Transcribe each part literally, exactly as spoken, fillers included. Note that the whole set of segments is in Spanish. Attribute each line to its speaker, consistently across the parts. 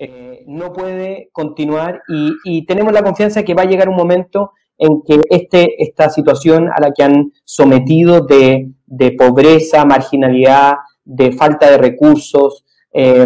Speaker 1: eh, no puede continuar y, y tenemos la confianza de que va a llegar un momento en que este, esta situación a la que han sometido de, de pobreza, marginalidad, de falta de recursos, eh,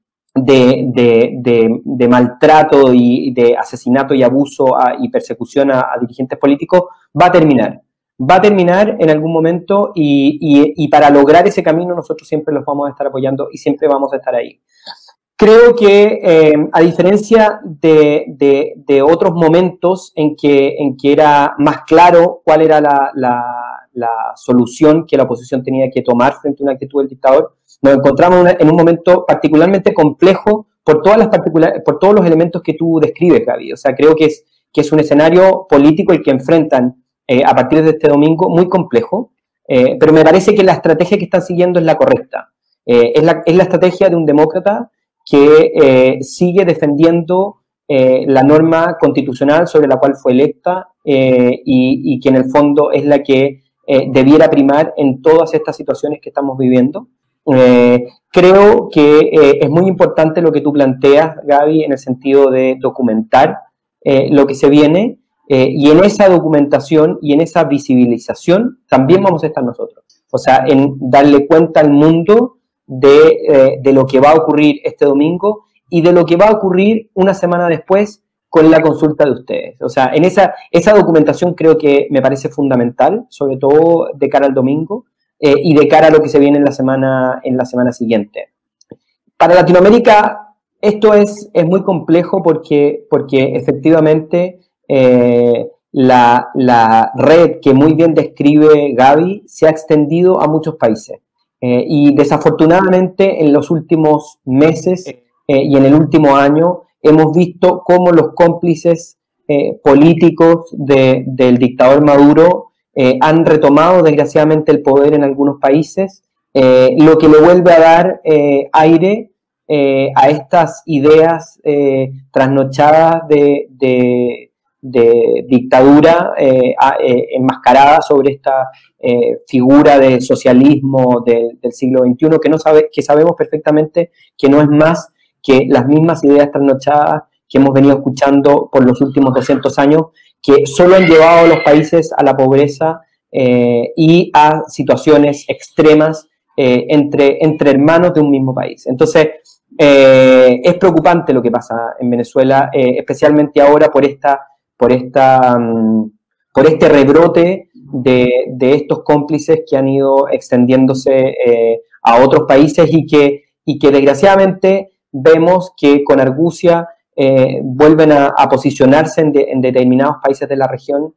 Speaker 1: de, de, de, de maltrato y de asesinato y abuso a, y persecución a, a dirigentes políticos, va a terminar. Va a terminar en algún momento y, y, y para lograr ese camino nosotros siempre los vamos a estar apoyando y siempre vamos a estar ahí. Creo que eh, a diferencia de, de, de otros momentos en que, en que era más claro cuál era la, la, la solución que la oposición tenía que tomar frente a una actitud del dictador, nos encontramos una, en un momento particularmente complejo por, todas las particular, por todos los elementos que tú describes, Gaby. O sea, creo que es, que es un escenario político el que enfrentan eh, a partir de este domingo muy complejo, eh, pero me parece que la estrategia que están siguiendo es la correcta. Eh, es, la, es la estrategia de un demócrata que eh, sigue defendiendo eh, la norma constitucional sobre la cual fue electa eh, y, y que en el fondo es la que eh, debiera primar en todas estas situaciones que estamos viviendo. Eh, creo que eh, es muy importante lo que tú planteas, Gaby, en el sentido de documentar eh, lo que se viene eh, y en esa documentación y en esa visibilización también vamos a estar nosotros. O sea, en darle cuenta al mundo De, eh, de lo que va a ocurrir este domingo y de lo que va a ocurrir una semana después con la consulta de ustedes. O sea, en esa, esa documentación creo que me parece fundamental, sobre todo de cara al domingo eh, y de cara a lo que se viene en la semana, en la semana siguiente. Para Latinoamérica esto es, es muy complejo porque, porque efectivamente eh, la, la red que muy bien describe Gaby se ha extendido a muchos países. Eh, y desafortunadamente en los últimos meses eh, y en el último año hemos visto cómo los cómplices eh, políticos de, del dictador Maduro eh, han retomado desgraciadamente el poder en algunos países, eh, lo que le vuelve a dar eh, aire eh, a estas ideas eh, trasnochadas de, de, de dictadura eh, a, eh, enmascarada sobre esta eh, figura de socialismo de, del siglo veintiuno que, no sabe, que sabemos perfectamente que no es más que las mismas ideas trasnochadas que hemos venido escuchando por los últimos doscientos años, que solo han llevado a los países a la pobreza eh, y a situaciones extremas eh, entre, entre hermanos de un mismo país. Entonces, eh, es preocupante lo que pasa en Venezuela, eh, especialmente ahora por esta por esta um, por este rebrote de, de estos cómplices que han ido extendiéndose eh, a otros países y que, y que desgraciadamente vemos que con argucia eh, vuelven a, a posicionarse en, de, en determinados países de la región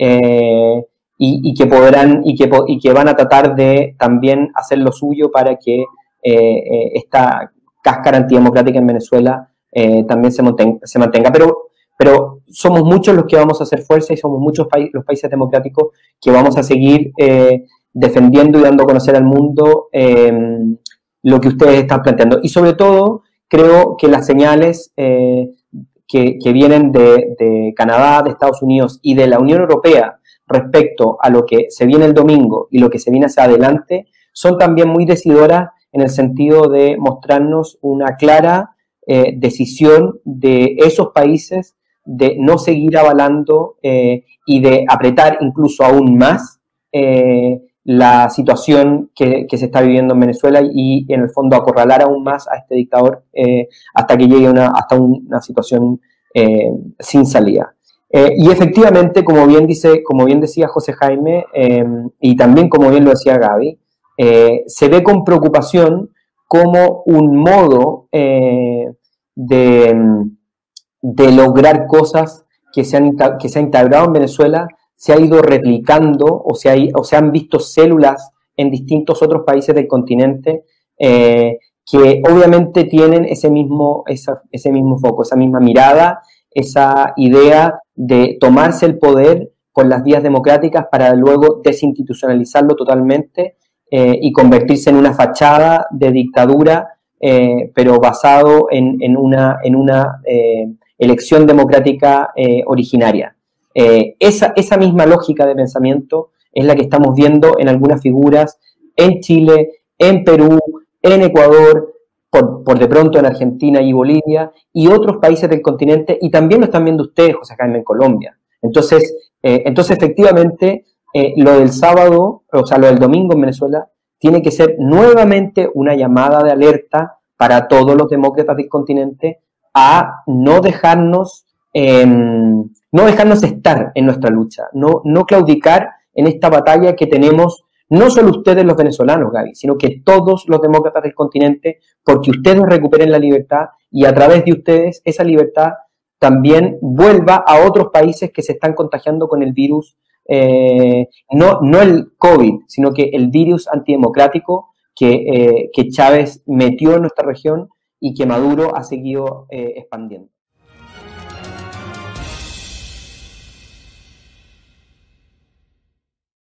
Speaker 1: eh, y, y que podrán y que, y que van a tratar de también hacer lo suyo para que eh, eh, esta cáscara antidemocrática en Venezuela eh, también se mantenga, se mantenga. Pero Pero somos muchos los que vamos a hacer fuerza y somos muchos pa los países democráticos que vamos a seguir eh, defendiendo y dando a conocer al mundo eh, lo que ustedes están planteando. Y sobre todo, creo que las señales eh, que, que vienen de, de Canadá, de Estados Unidos y de la Unión Europea respecto a lo que se viene el domingo y lo que se viene hacia adelante son también muy decidoras en el sentido de mostrarnos una clara eh, decisión de esos países de no seguir avalando eh, y de apretar incluso aún más eh, la situación que, que se está viviendo en Venezuela y en el fondo acorralar aún más a este dictador eh, hasta que llegue una, hasta una situación eh, sin salida. Eh, y efectivamente, como bien, dice, como bien decía José Jaime eh, y también como bien lo decía Gaby, eh, se ve con preocupación como un modo eh, de... de lograr cosas que se han, que se han integrado en Venezuela, se ha ido replicando o se, ha, o se han visto células en distintos otros países del continente eh, que obviamente tienen ese mismo, esa, ese mismo foco, esa misma mirada, esa idea de tomarse el poder por las vías democráticas para luego desinstitucionalizarlo totalmente eh, y convertirse en una fachada de dictadura, eh, pero basado en, en una... En una eh, elección democrática eh, originaria. Eh, esa, esa misma lógica de pensamiento es la que estamos viendo en algunas figuras en Chile, en Perú, en Ecuador, por, por de pronto en Argentina y Bolivia, y otros países del continente, y también lo están viendo ustedes, José Jaime, en Colombia. Entonces, eh, entonces efectivamente, eh, lo del sábado, o sea, lo del domingo en Venezuela, tiene que ser nuevamente una llamada de alerta para todos los demócratas del continente a no dejarnos, eh, no dejarnos estar en nuestra lucha, no, no claudicar en esta batalla que tenemos, no solo ustedes los venezolanos, Gaby, sino que todos los demócratas del continente, porque ustedes recuperen la libertad y a través de ustedes esa libertad también vuelva a otros países que se están contagiando con el virus, eh, no, no el COVID, sino que el virus antidemocrático que, eh, que Chávez metió en nuestra región y que Maduro ha seguido eh, expandiendo.